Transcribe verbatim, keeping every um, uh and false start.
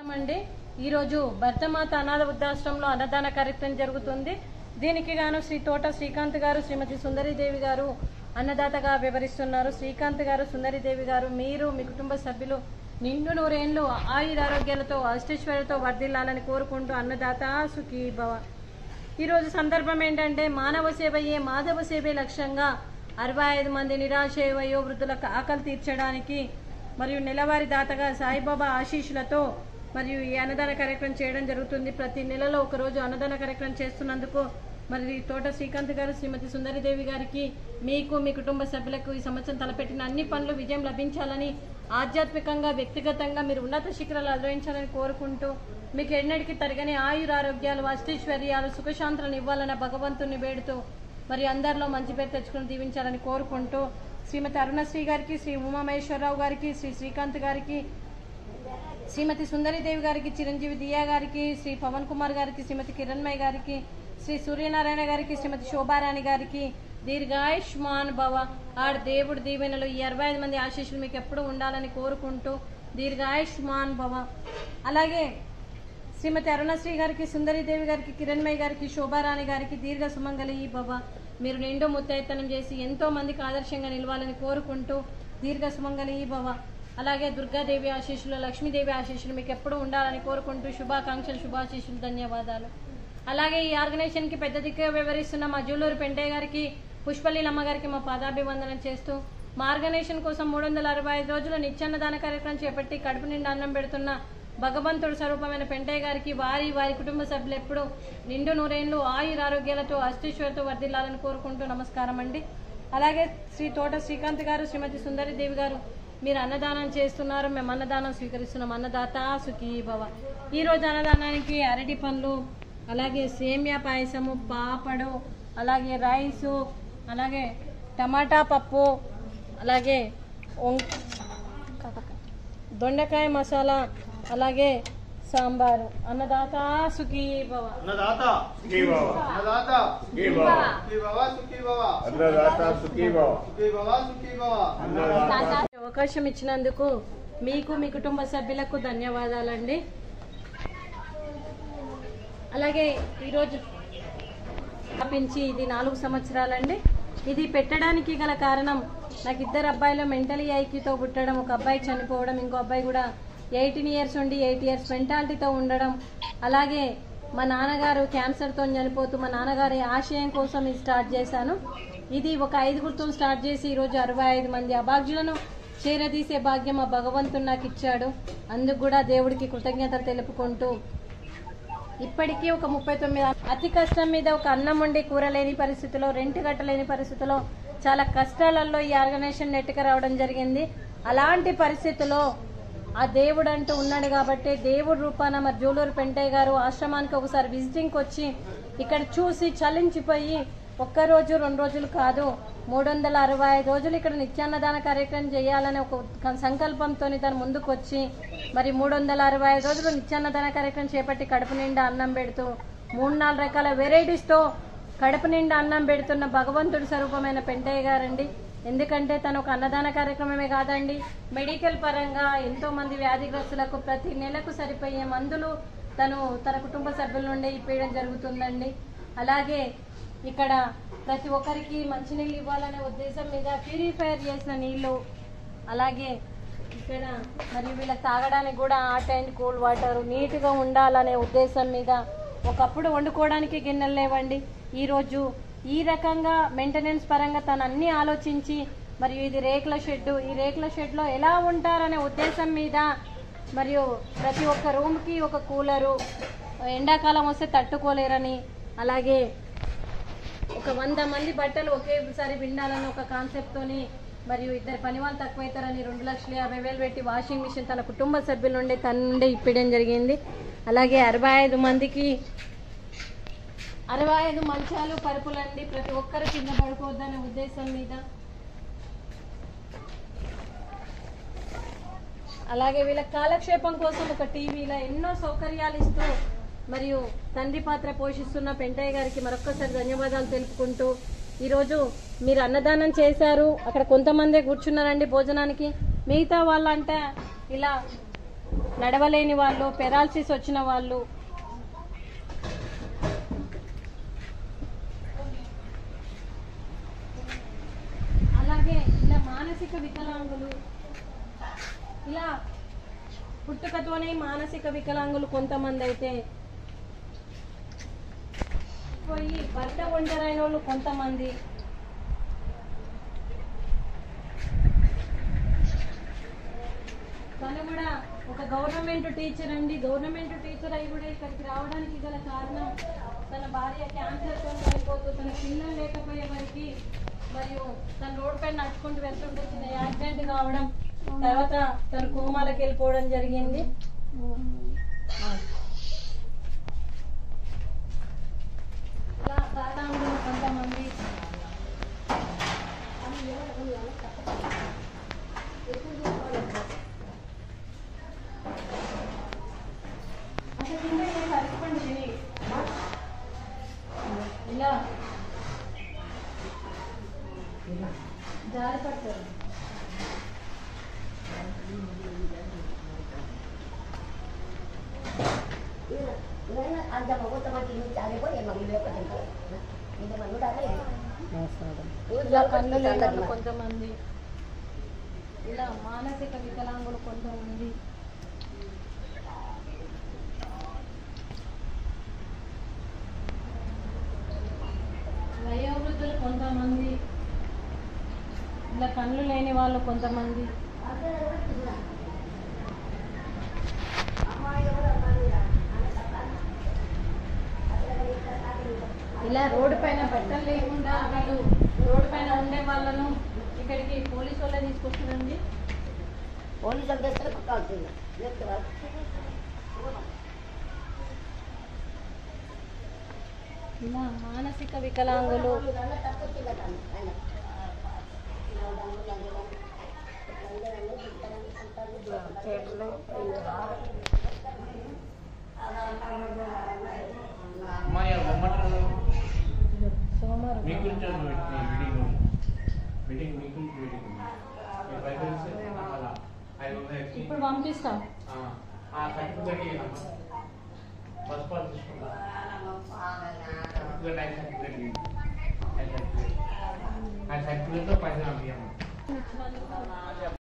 అండి ఈరోజు భర్తమాత అనాథ వృద్ధాశ్రమంలో అన్నదాన కార్యక్రమం జరుగుతుంది. దీనికి గాను శ్రీ తోట శ్రీకాంత్ గారు శ్రీమతి సుందరీదేవి గారు అన్నదాతగా వివరిస్తున్నారు. శ్రీకాంత్ గారు సుందరీదేవి గారు మీరు మీ కుటుంబ సభ్యులు నిండు నూరేళ్లు ఆయుర ఆరోగ్యాలతో అష్టైశ్వర్యాలతో వర్ధిల్లాలని కోరుకుంటూ అన్నదాత సుఖీ భవ. ఈరోజు సందర్భం ఏంటంటే మానవ సేవయే మాధవ సేవే లక్ష్యంగా అరవై ఐదు మంది నిరాశ వయోవృద్ధులకు ఆకలి తీర్చడానికి మరియు నెలవారీ దాతగా సాయిబాబా ఆశీస్సులతో మరియు ఈ అన్నదాన కార్యక్రమం చేయడం జరుగుతుంది. ప్రతి నెలలో ఒకరోజు అన్నదాన కార్యక్రమం చేస్తున్నందుకు మరి తోట శ్రీకాంత్ గారు శ్రీమతి సుందరీదేవి గారికి మీకు మీ కుటుంబ సభ్యులకు ఈ సంవత్సరం తలపెట్టిన అన్ని పనులు విజయం లభించాలని ఆధ్యాత్మికంగా వ్యక్తిగతంగా మీరు ఉన్నత శిఖరాలు అధిరోహించాలని కోరుకుంటూ మీకు ఎన్నటికీ తరగని ఆయుర ఆరోగ్యాలు అష్టైశ్వర్యాలు సుఖశాంతులను ఇవ్వాలన్న భగవంతుని వేడుతూ మరి అందరిలో మంచి పేరు తెచ్చుకుని దీవించాలని కోరుకుంటూ శ్రీమతి అరుణశ్రీ గారికి శ్రీ ఉమామహేశ్వరరావు గారికి శ్రీ శ్రీకాంత్ గారికి శ్రీమతి సుందరీదేవి గారికి చిరంజీవి దియా గారికి శ్రీ పవన్ కుమార్ గారికి శ్రీమతి కిరణ్మయ్య గారికి శ్రీ సూర్యనారాయణ గారికి శ్రీమతి శోభారాణి గారికి దీర్ఘాయుష్మాన్ భవ ఆడ దేవుడి దీవెనలు ఈ అరవై ఐదు మంది ఆశీస్సులు మీకు ఎప్పుడు ఉండాలని కోరుకుంటూ దీర్ఘాయుష్మాన్ భవ. అలాగే శ్రీమతి అరుణశ్రీ గారికి సుందరీదేవి గారికి కిరణ్మయ్య గారికి శోభారాణి గారికి దీర్ఘ సుమంగళి భవ మీరు నిండు ముత్తైతనం చేసి ఎంతో మందికి ఆదర్శంగా నిలవాలని కోరుకుంటూ దీర్ఘ సుమంగళి భవ. అలాగే దుర్గాదేవి ఆశీస్సులు లక్ష్మీదేవి ఆశీస్సులు మీకు ఎప్పుడు ఉండాలని కోరుకుంటూ శుభాకాంక్షలు శుభాశీస్సులు ధన్యవాదాలు. అలాగే ఈ ఆర్గనైజేషన్ కి పెద్ద దిక్కుగా వివరిస్తున్న మా జూలూరు పెంటయ్య గారికి పుష్పలీలమ్మ గారికి మా పాదాభివందనం చేస్తూ మా ఆర్గనైజేషన్ కోసం మూడు వందల అరవై ఐదు రోజుల నిత్యాన్నదాన కార్యక్రమం చేపట్టి కడుపు నిండా అన్నం పెడుతున్న భగవంతుడు స్వరూపమైన పెంటయ్య గారికి వారి వారి కుటుంబ సభ్యులు ఎప్పుడు నిండు నూరేళ్లు ఆయుర ఆరోగ్యాలతో అష్టైశ్వర్యతో వర్ధిల్లాలని కోరుకుంటూ నమస్కారం అండి. అలాగే శ్రీ తోట శ్రీకాంత్ గారు శ్రీమతి సుందరీదేవి గారు మీరు అన్నదానం చేస్తున్నారు, మేము అన్నదానం స్వీకరిస్తున్నాం. అన్నదాత సుఖీ భవ. ఈ రోజు అన్నదానానికి అరటి పండ్లు అలాగే సేమియా పాయసము పాపడు అలాగే రైసు అలాగే టమాటా పప్పు అలాగే దొండకాయ మసాలా అలాగే సాంబారు. అన్నదాత సుఖీ భవ. అన్నదాత సుఖీ భవ. అన్నదాత సుఖీ భవ. సుఖీ భవ సుఖీ భవ. అన్నదాత సుఖీ భవ. సుఖీ భవ సుఖీ భవ. అన్నదాత అవకాశం ఇచ్చినందుకు మీకు మీ కుటుంబ సభ్యులకు ధన్యవాదాలండి. అలాగే ఈరోజు స్థాపించి ఇది నాలుగు సంవత్సరాలండి. ఇది పెట్టడానికి గల కారణం నాకు ఇద్దరు అబ్బాయిలు మెంటలీ ఐక్యూతో పుట్టడం, ఒక అబ్బాయి చనిపోవడం, ఇంకో అబ్బాయి కూడా ఎయిటీన్ ఇయర్స్ ఉండి ఎయిట్ ఇయర్స్ మెంటాలిటీతో ఉండడం, అలాగే మా నాన్నగారు క్యాన్సర్తో చనిపోతూ మా నాన్నగారి ఆశయం కోసం ఇది స్టార్ట్ చేశాను. ఇది ఒక ఐదుగురితో స్టార్ట్ చేసి ఈరోజు అరవై ఐదు మంది అభాగ్యులను చేరదీసే భాగ్యం ఆ భగవంతుడు నాకు ఇచ్చాడు. అందుకు కూడా దేవుడికి కృతజ్ఞతలు తెలుపుకుంటూ ఇప్పటికీ ఒక ముప్పై తొమ్మిది అతి కష్టం మీద ఒక అన్నం వండి కూర లేని పరిస్థితిలో రెంట్ కట్టలేని పరిస్థితిలో చాలా కష్టాలలో ఈ ఆర్గనైజేషన్ నెట్టుకు రావడం జరిగింది. అలాంటి పరిస్థితిలో ఆ దేవుడు అంటూ ఉన్నాడు కాబట్టి దేవుడు రూపాన మరి జూలూరు పెంటయ్య గారు ఆశ్రమానికి ఒకసారి విజిటింగ్కి వచ్చి ఇక్కడ చూసి చలించిపోయి ఒక్కరోజు రెండు రోజులు కాదు మూడు వందల అరవై ఐదు రోజులు ఇక్కడ నిత్యాన్నదాన కార్యక్రమం చేయాలనే ఒక సంకల్పంతో తను ముందుకు వచ్చి మరి మూడు వందల అరవై ఐదు రోజులు నిత్యాన్నదాన కార్యక్రమం చేపట్టి కడుపు నిండా అన్నం పెడుతూ మూడు నాలుగు రకాల వెరైటీస్తో కడుపు నిండా అన్నం పెడుతున్న భగవంతుడి స్వరూపమైన పెంటయ్య గారండి. ఎందుకంటే తను ఒక అన్నదాన కార్యక్రమమే కాదండి, మెడికల్ పరంగా ఎంతో మంది వ్యాధిగ్రస్తులకు ప్రతి నెలకు సరిపోయే మందులు తను తన కుటుంబ సభ్యుల నుండి ఇప్పించడం జరుగుతుందండి. అలాగే ఇక్కడ ప్రతి ఒక్కరికి మంచినీళ్ళు ఇవ్వాలనే ఉద్దేశం మీద ప్యూరిఫైర్ చేసిన నీళ్లు, అలాగే ఇక్కడ మరియు వీళ్ళకి తాగడానికి కూడా హాట్ అండ్ కూల్ వాటర్ నీట్గా ఉండాలనే ఉద్దేశం మీద ఒకప్పుడు వండుకోవడానికి గిన్నెలు లేవండి. ఈరోజు ఈ రకంగా మెయింటెనెన్స్ పరంగా తను అన్ని ఆలోచించి మరియు ఇది రేకుల షెడ్, ఈ రేకుల షెడ్లో ఎలా ఉంటారనే ఉద్దేశం మీద మరియు ప్రతి ఒక్క రూమ్కి ఒక కూలరు, ఎండాకాలం వస్తే తట్టుకోలేరని, అలాగే ఒక వంద మంది బట్టలు ఒకేసారి పిండాలని ఒక కాన్సెప్ట్తోని మరియు ఇద్దరు పని వాళ్ళు తక్కువైతారని రెండు లక్షల యాభై వేలు పెట్టి వాషింగ్ మిషన్ తన కుటుంబ సభ్యుల నుండి తన నుండి ఇప్పడం జరిగింది. అలాగే అరవై ఐదు మందికి అరవై ఐదు మంచాలు పరుపులండి, ప్రతి ఒక్కరు కింద పడుకోవద్దనే ఉద్దేశం మీద. అలాగే వీళ్ళ కాలక్షేపం కోసం ఒక టీవీలో ఎన్నో సౌకర్యాలు ఇస్తూ మరియు తండ్రి పాత్ర పోషిస్తున్న పెంటయ్య గారికి మరొక్కసారి ధన్యవాదాలు తెలుపుకుంటూ ఈరోజు మీరు అన్నదానం చేశారు. అక్కడ కొంతమందే కూర్చున్నారండి భోజనానికి, మిగతా వాళ్ళంటే ఇలా నడవలేని వాళ్ళు, పెరాలసిస్ వచ్చిన వాళ్ళు, అలాగే ఇలా మానసిక వికలాంగులు, ఇలా పుట్టుకతోనే మానసిక వికలాంగులు కొంతమంది అయితే పోయి భర్త ఒంటరైన వాళ్ళు కొంతమంది, తను కూడా ఒక గవర్నమెంట్ టీచర్ అండి. గవర్నమెంట్ టీచర్ అయి కూడా ఇక్కడికి రావడానికి గల కారణం తన భార్య క్యాన్సర్తో చనిపోతూ తన పిల్లలు లేకపోయే వారికి మరియు తన రోడ్ పైన నడుచుకుంటూ వెళ్తుంటే చిన్న యాక్సిడెంట్ కావడం, తర్వాత తన కోమాలకు వెళ్ళిపోవడం జరిగింది. ఇలా వికలాంగులు కొంతమంది, ఇలా జారి పడతారు. ఇలా కళ్ళు లేని వాళ్ళు కొంతమంది, ఇలా మానసిక వికలాంగులు కొంతమంది, వయోవృద్ధులు కొంతమంది, ఇలా కళ్ళు లేని వాళ్ళు కొంతమంది, ఇలా రోడ్డు పైన బట్టలు లేకుండా వీళ్ళు రోడ్డు పైన ఉండే వాళ్ళను ఇక్కడికి పోలీసు వాళ్ళే తీసుకొస్తారండి. పోలీసు ఇలా మానసిక వికలాంగులు, సోమవారం ఇప్పుడు పంపిస్తాం. పైసలు